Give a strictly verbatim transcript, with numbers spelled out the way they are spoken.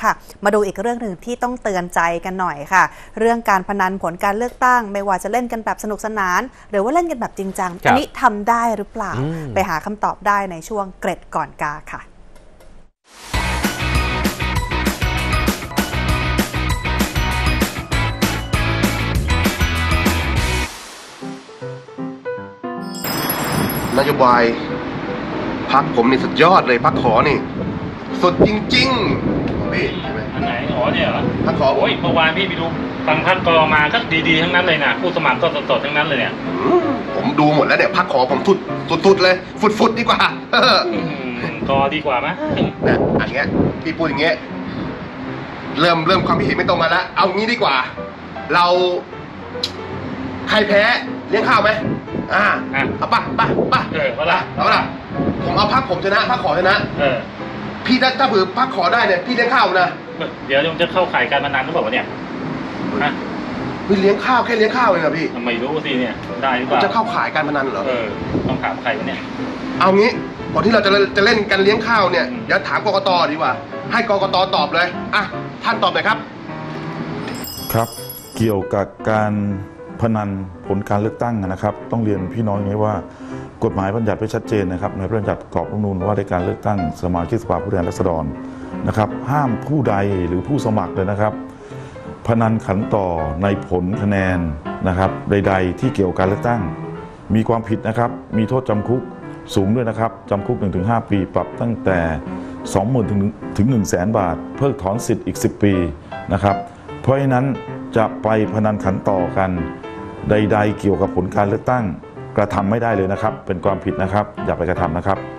ค่ะมาดูอีกเรื่องหนึ่งที่ต้องเตือนใจกันหน่อยค่ะเรื่องการพนันผลการเลือกตั้งไม่ว่าจะเล่นกันแบบสนุกสนานหรือว่าเล่นกันแบบจริงจังอันนี้ทำได้หรือเปล่าไปหาคำตอบได้ในช่วงเกร็ดก่อนกาค่ะนโยบายพักผมนี่สุดยอดเลยพักขอนี่สุดจริงๆพี่ใช่ไหมอันไหนอ๋อเนี่ยเหรอพักขอโอ้ยเมื่อวานพี่ไปดูฟังพักกอมาก็ดีๆทั้งนั้นเลยนะผู้สมัครก็สดๆทั้งนั้นเลยเนี่ยผมดูหมดแล้วเนี่ยพักขอผมสุดสุดๆเลยฟุดๆดีกว่ากอดีกว่าไหมเนี่ยอันเงี้ยพี่พูดอย่างเงี้ยเริ่มเริ่มความคิดเห็นไม่ตรงกันแล้วเอางี้ดีกว่าเราใครแพ้เลี้ยงข้าวไหมอ่าเอาป่ะป่ะป่ะเออเอาละเอาละผมเอาพักผมชนะพักขอชนะเออพี่ถ้าถ้าเผื่อพักขอได้เนี่ยพี่เลี้ยงข้าวนะเดี๋ยวจะเข้าข่ายการพนันหรือเปล่าเนี่ยฮะพี่เลี้ยงข้าวแค่เลี้ยงข้าวเองเหรอพี่ไม่รู้สิเนี่ยได้หรือเปล่าจะเข้าข่ายการพนันเหรอเออต้องถามใครวะเนี่ยเอางี้ก่อนที่เราจะจะเล่นกันเลี้ยงข้าวเนี่ยเดี๋ยวถามกกต.ดีกว่าให้กกต.ตอบเลยอ่ะท่านตอบหน่อยครับครับเกี่ยวกับการพนันผลการเลือกตั้งนะครับต้องเรียนพี่น้องอย่างนี้ว่ากฎหมายบัญญัติไว้ชัดเจนนะครับในพระราชบัญญัติประกอบรัฐธรรมนูญว่าในการเลือกตั้งสมาชิกสภาผู้แทนราษฎรนะครับห้ามผู้ใดหรือผู้สมัครเลยนะครับพนันขันต่อในผลคะแนนนะครับใดๆที่เกี่ยวกับการเลือกตั้งมีความผิดนะครับมีโทษจำคุกสูงด้วยนะครับจำคุก หนึ่งถึงห้า ปีปรับตั้งแต่ สองหมื่น ถึง หนึ่งแสน บาทเพิกถอนสิทธิ์อีกสิบปีนะครับเพราะฉะนั้นจะไปพนันขันต่อกันใดๆเกี่ยวกับผลการเลือกตั้งกระทำไม่ได้เลยนะครับเป็นความผิดนะครับอย่าไปกระทำนะครับ